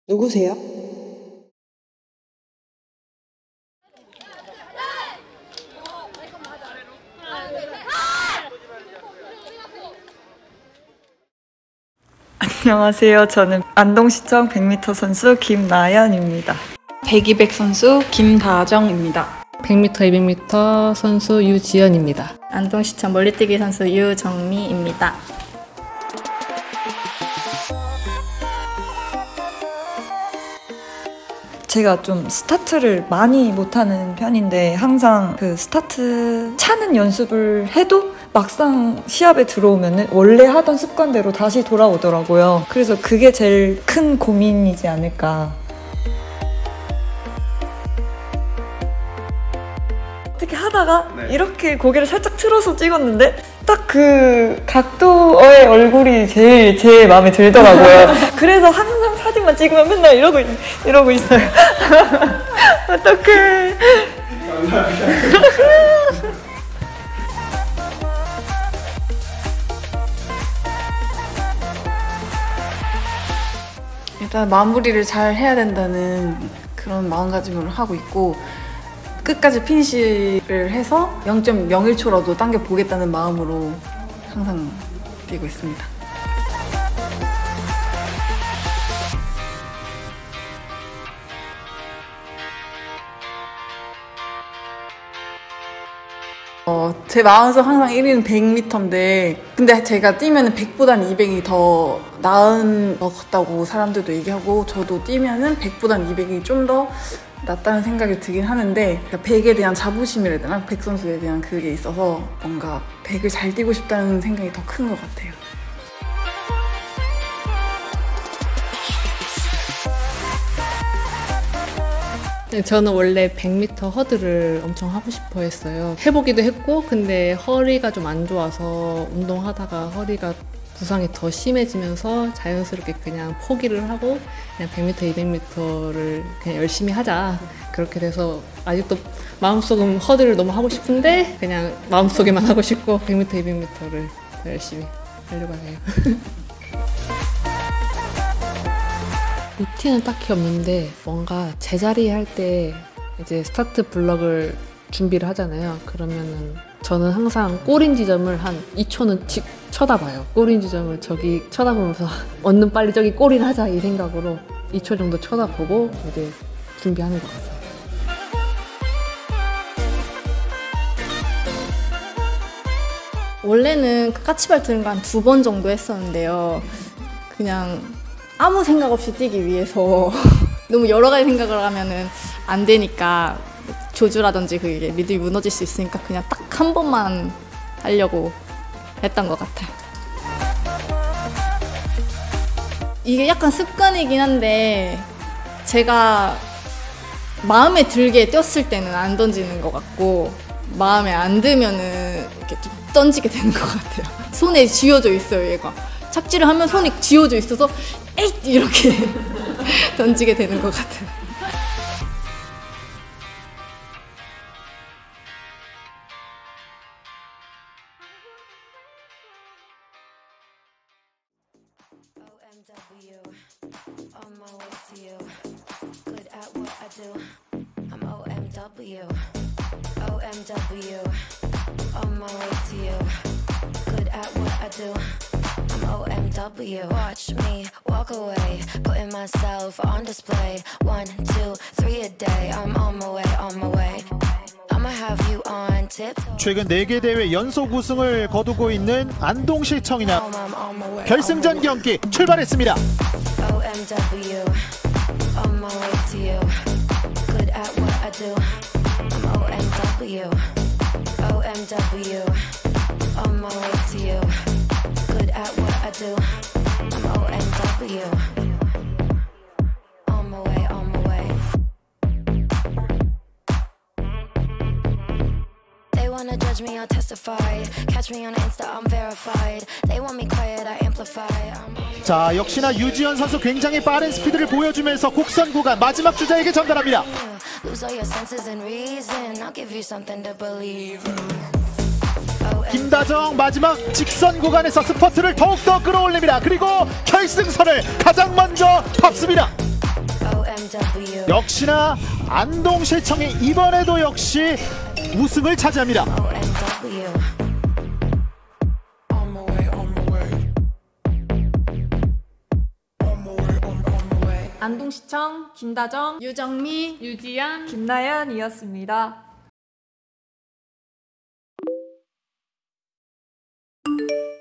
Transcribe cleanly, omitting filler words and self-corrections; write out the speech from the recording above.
누구세요? 안녕하세요. 저는 안동시청 100m 선수 김나연입니다. 100, 200 선수 김다정입니다. 100m, 200m 선수 유지연입니다. 안동시청 멀리뛰기 선수 유정미입니다. 제가 좀 스타트를 많이 못하는 편인데 항상 그 스타트 차는 연습을 해도 막상 시합에 들어오면 원래 하던 습관대로 다시 돌아오더라고요. 그래서 그게 제일 큰 고민이지 않을까. 어떻게 하다가 이렇게 고개를 살짝 틀어서 찍었는데 딱 그 각도의 얼굴이 제일 마음에 들더라고요. 그래서 항상 사진만 찍으면 맨날 이러고 있어요. 어떡해. 일단 마무리를 잘 해야 된다는 그런 마음가짐으로 하고 있고 끝까지 피니시를 해서 0.01초라도 당겨보겠다는 마음으로 항상 뛰고 있습니다. 제 마음속 항상 1위는 100m인데 근데 제가 뛰면 100보다는 200이 더 나은 것 같다고 사람들도 얘기하고 저도 뛰면은 100보다는 200이 좀 더 낫다는 생각이 들긴 하는데 100에 대한 자부심이라 해야 되나? 100 선수에 대한 그게 있어서 뭔가 100을 잘 뛰고 싶다는 생각이 더 큰 것 같아요. 저는 원래 100m 허들을 엄청 하고 싶어 했어요. 해보기도 했고 근데 허리가 좀 안 좋아서 운동하다가 허리가 부상이 더 심해지면서 자연스럽게 그냥 포기를 하고 그냥 100m, 200m를 그냥 열심히 하자. 그렇게 돼서 아직도 마음속은 허들을 너무 하고 싶은데 그냥 마음속에만 하고 싶고 100m, 200m를 더 열심히 하려고 해요. 루틴은 딱히 없는데 뭔가 제자리 할 때 이제 스타트 블럭을 준비를 하잖아요. 그러면은 저는 항상 꼬린 지점을 한 2초는 쳐다봐요. 꼬린 지점을 저기 쳐다보면서 얼른 빨리 저기 꼬린 하자 이 생각으로 2초 정도 쳐다보고 이제 준비하는 것 같아요. 원래는 그 까치발 드는 거 한 2번 정도 했었는데요. 그냥 아무 생각 없이 뛰기 위해서 너무 여러 가지 생각을 하면은 안 되니까 조주라든지 그게 리듬이 무너질 수 있으니까 그냥 딱 한 번만 하려고 했던 것 같아요. 이게 약간 습관이긴 한데 제가 마음에 들게 뛰었을 때는 안 던지는 것 같고 마음에 안 들면은 이렇게 좀 던지게 되는 것 같아요. 손에 쥐어져 있어요, 얘가. 착지를 하면 손이 쥐어져 있어서 에잇! 이렇게 던지게 되는 것 같아요. OMW, on my way to you. Good at what I do. I'm OMW. OMW, on my way to you. Good at what I do. I'm OMW. Watch me walk away, putting myself on display. 1, 2, 3 a day. I'm on my way, on my way. I'ma have you on tip. 최근 4개 대회 연속 우승을 거두고 있는 안동시청이나 결승전 경기 출발했습니다. OMW, on my way to you. Good at what I do. I'm OMW. OMW, on my way to you. Good at what I do. I'm OMW. On my way, on my way. They wanna judge me, I'll testify. Catch me on Insta, I'm verified. They want me quiet, I amplify. 자, 역시나 유지연 선수 굉장히 빠른 스피드를 보여주면서 곡선 구간 마지막 주자에게 전달합니다. Lose all your senses and reason. I'll give you something to believe. 김다정 마지막 직선 구간에서 스퍼트를 더욱더 끌어올립니다. 그리고 결승선을 가장 먼저 밟습니다. OMW. 역시나 안동시청이 이번에도 역시 우승을 차지합니다. OMW. 안동시청 김다정, 유정미, 유지연, 김나연이었습니다.